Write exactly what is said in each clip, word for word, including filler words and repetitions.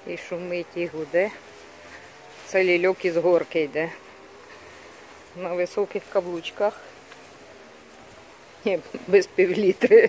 І шумить, і гуде. Це лільок із горки йде. На високих каблучках. Ні, без півлітри.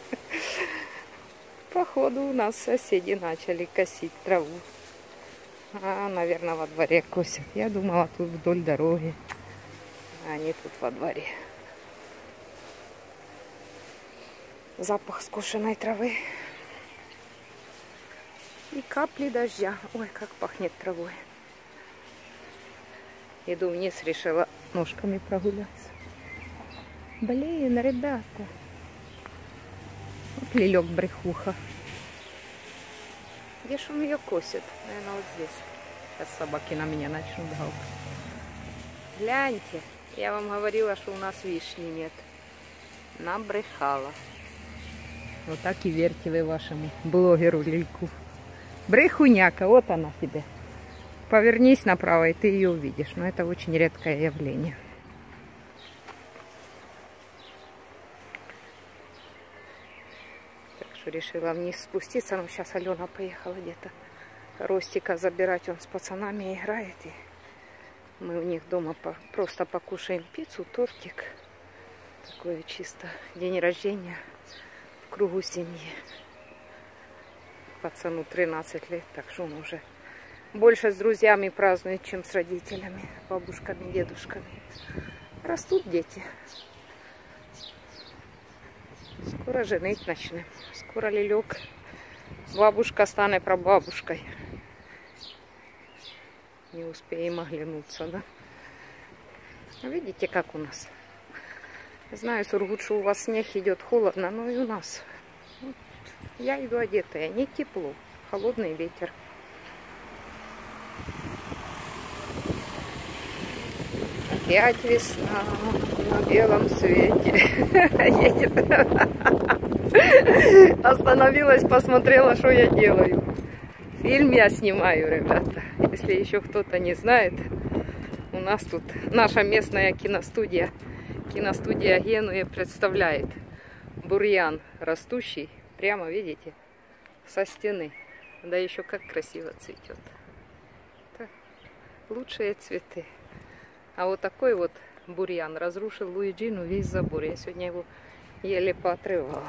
Походу у нас соседи начали косить траву. А, наверное, во дворе косят. Я думала, тут вдоль дороги. А они тут во дворе. Запах скошенной травы. И капли дождя. Ой, как пахнет травой. Иду вниз, решила ножками прогуляться. Блин, ребята. Вот лилек брехуха. Где ж он ее косит? Наверное, вот здесь. Сейчас собаки на меня начнут гавкать. Гляньте, я вам говорила, что у нас вишни нет. Набрехала. Вот так и верьте вы вашему блогеру Лильку. Брехуняка, вот она тебе. Повернись направо, и ты ее увидишь. Но это очень редкое явление. Так что решила вниз спуститься. Но сейчас Алена поехала где-то Ростика забирать. Он с пацанами играет. И мы у них дома просто покушаем пиццу, тортик. Такое чисто день рождения в кругу семьи. Пацану тринадцать лет, так что он уже больше с друзьями празднует, чем с родителями, бабушками, дедушками. Растут дети. Скоро женить начнем. Скоро лилек. Бабушка станет прабабушкой. Не успеем оглянуться, да? Видите, как у нас? Знаю, Сургут, что у вас снег идет, холодно, но и у нас. Вот. Я иду одетая, не тепло, холодный ветер. Опять весна на белом свете. Едет. Остановилась, посмотрела, что я делаю. Фильм я снимаю, ребята. Если еще кто-то не знает, у нас тут наша местная киностудия, киностудия Генуя представляет бурьян растущий, прямо, видите, со стены. Да еще как красиво цветет. Так, лучшие цветы. А вот такой вот бурьян разрушил Луиджину весь забор. Я сегодня его еле поотрывала.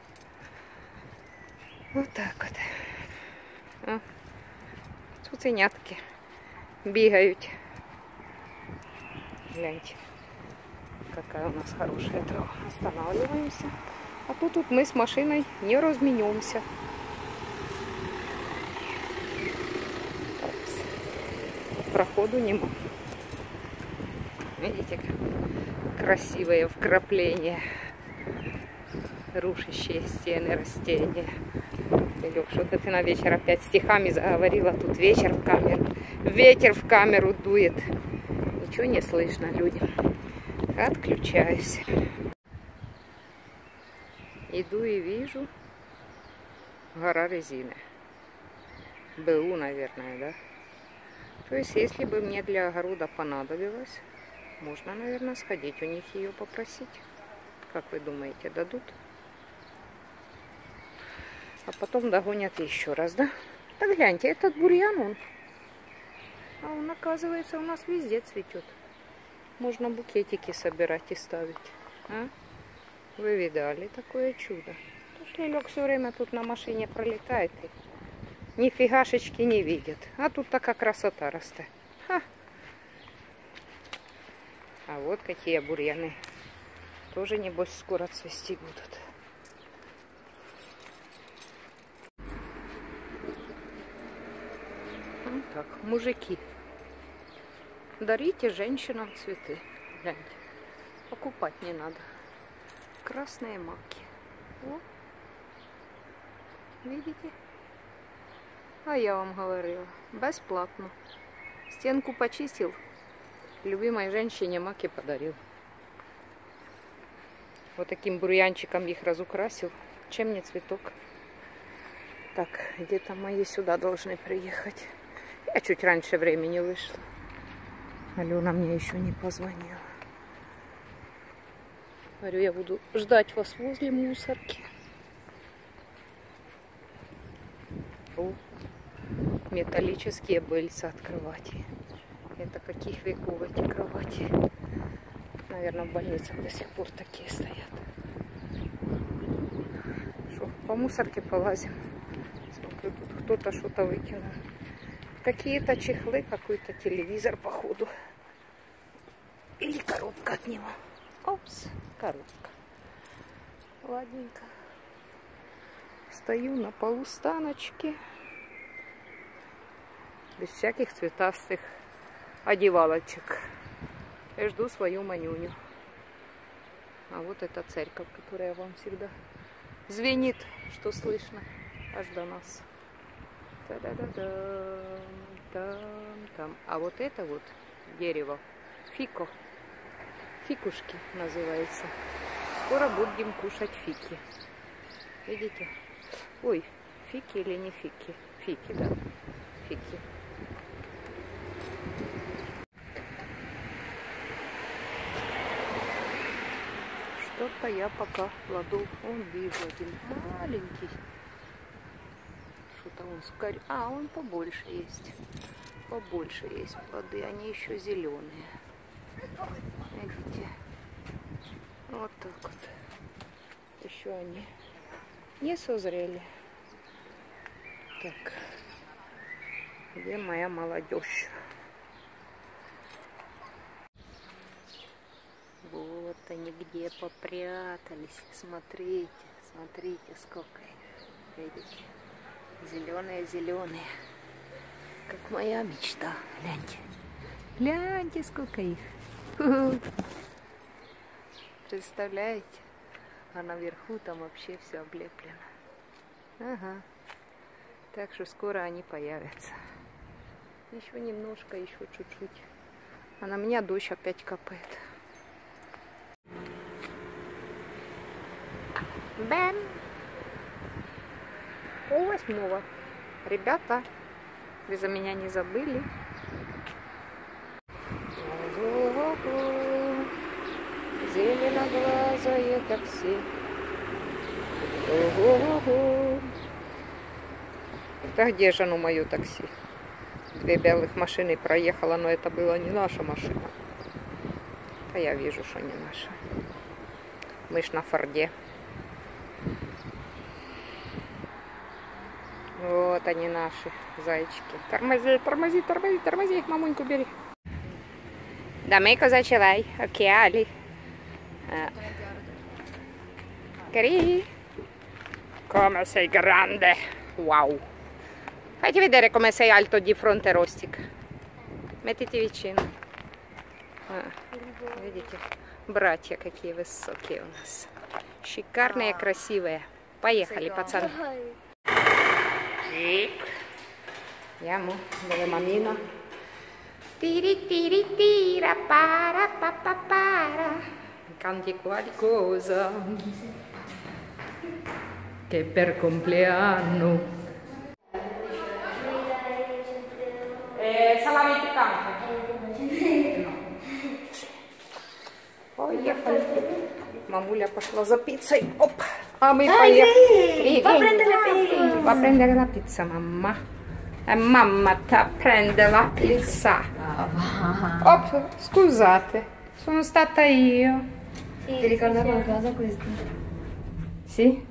Вот так вот. А, цуценятки бегают. Гляньте, какая у нас хорошая трава. Останавливаемся. А то тут мы с машиной не разменемся. Проходу нема. Видите, как красивое вкрапление. Рушащие стены растения. Илюх, что-то ты на вечер опять стихами заговорила. Тут вечер в камеру. Ветер в камеру дует. Ничего не слышно людям. Отключаюсь. Иду и вижу гора резины. БУ, наверное, да? То есть, если бы мне для огорода понадобилось, можно, наверное, сходить у них ее попросить. Как вы думаете, дадут? А потом догонят еще раз, да? Так гляньте, этот бурьян, он. А он, оказывается, у нас везде цветет. Можно букетики собирать и ставить. А? Вы видали такое чудо? Лилек все время тут на машине пролетает и нифигашечки не видит. А тут такая красота растет. Ха. А вот какие бурьяны. Тоже, небось, скоро цвести будут. Вот так, мужики. Дарите женщинам цветы. Гляньте. Покупать не надо. Красные маки. О. Видите? А я вам говорила. Бесплатно. Стенку почистил. Любимой женщине маки подарил. Вот таким бурьянчиком их разукрасил. Чем не цветок? Так, где-то мои сюда должны приехать. Я чуть раньше времени вышла. Алена мне еще не позвонила. Говорю, я буду ждать вас возле мусорки. О, металлические быльца от кровати. Это каких веков эти кровати? Наверное, в больницах до сих пор такие стоят. Шо, по мусорке полазим. Смотрю, тут кто-то что-то выкинул. Какие-то чехлы, какой-то телевизор, походу. Или коробка от него. Опс, коробка. Ладненько. Стою на полустаночке. Без всяких цветастых одевалочек. Я жду свою манюню. А вот эта церковь, которая вам всегда звенит, что слышно аж до нас. Та-да-да-дам, там, там. А вот это вот дерево, фико, фикушки называется. Скоро будем кушать фики. Видите? Ой, фики или не фики? Фики, да. Фики. Что-то я пока кладу. Он вижу один маленький. Что-то он скорее. А, он побольше есть. Побольше есть плоды. Они еще зеленые. Видите? Вот так вот. Еще они не созрели. Так. Где моя молодежь? Вот они где попрятались. Смотрите, смотрите, сколько их. Видите? Зеленые, зеленые. Как моя мечта. Гляньте. Гляньте, сколько их. Представляете? А наверху там вообще все облеплено. Ага. Так что скоро они появятся. Еще немножко, еще чуть-чуть. А на меня дождь опять капает. Бэм! Пол восьмого. Ребята, вы за меня не забыли? Ого-го. Зеленоглазое такси. Ого-го. Да где же оно, мое такси? Две белых машины проехала, но это была не наша машина. А я вижу, что не наша. Мы ж на Форде. Вот они, наши зайчики. Тормози, тормози, тормози, тормози их, мамоньку бери. Dammi cosa ce l'hai? Occhiali. Cari? Come sei grande. Wow. Fatti vedere come sei alto di fronte, Ростик. Mettiti vicino. А, видите? Братья какие высокие у нас. Шикарные, красивые. Поехали, пацаны. Andiamo dove mammina. Tiri tiri tira para pa pa para. Canti qualcosa che per compleanno. Eh, salami piccante. Поехали. Мамуля пошла за пиццей. Оп. А мы поехали. Va a prendere la pizza. Va a prendere la pizza, mamma. E mamma ta prende la pizza. Opp, scusate, sono stata io. Sì, ti ricorda qualcosa questo? Sì?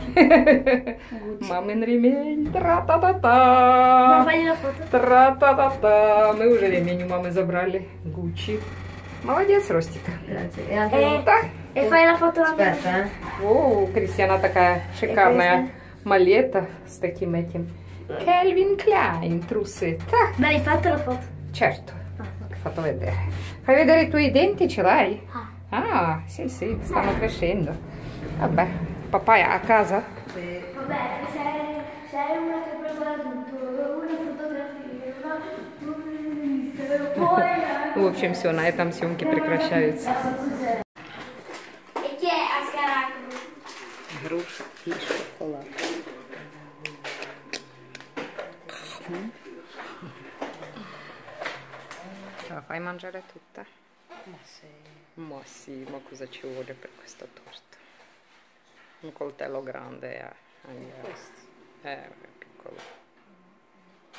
Мамин ремень. Тра-та-та-та. Ну, файли на фото. Тра-та-та-та. Мы уже ремень у мамы забрали. Гуччи. Молодец, Ростика. Grazie. Eh, так. E fai la foto la mia? Aspetta, eh. О, у Кристиана такая шикарная малета с таким этим. Calvin Klein, трусы. Так, Me l'hai fatta la foto? certo. Ah, ok. Fatto vedere. Fai vedere i tuoi denti, ce l'hai? Ah. Ah, sì, sì, stanno crescendo. Vabbè, papà è a casa? Sì. Vabbè, sei, sei una che prepara tutto, una fotografia, una... Poi... В общем, все, на этом съемки прекращаются. E chi è a Scaracco? Груша и шоколад. Ce la fai mangiare tutta? Ma sì. Ma sì, ma cosa ci vuole per questa torta? Un coltello grande, eh. Anche. Questo. Eh, è piccolo.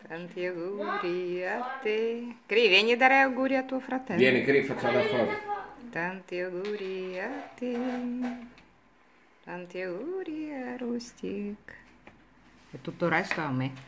Tanti auguri a te. Cri, vieni a dare auguri a tuo fratello. Vieni, Cri, facciamo la foto. Tanti auguri a te. Tanti auguri a Rustic. E tutto il resto a me.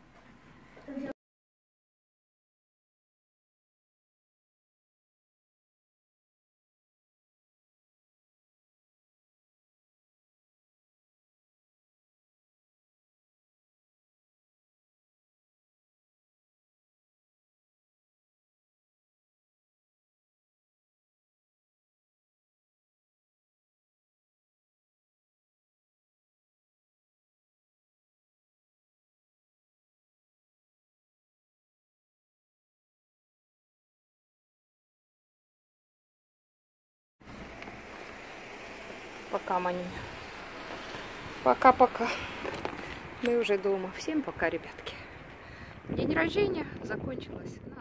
Пока, Маня. Пока-пока. Мы уже дома. Всем пока, ребятки. День рождения закончилось.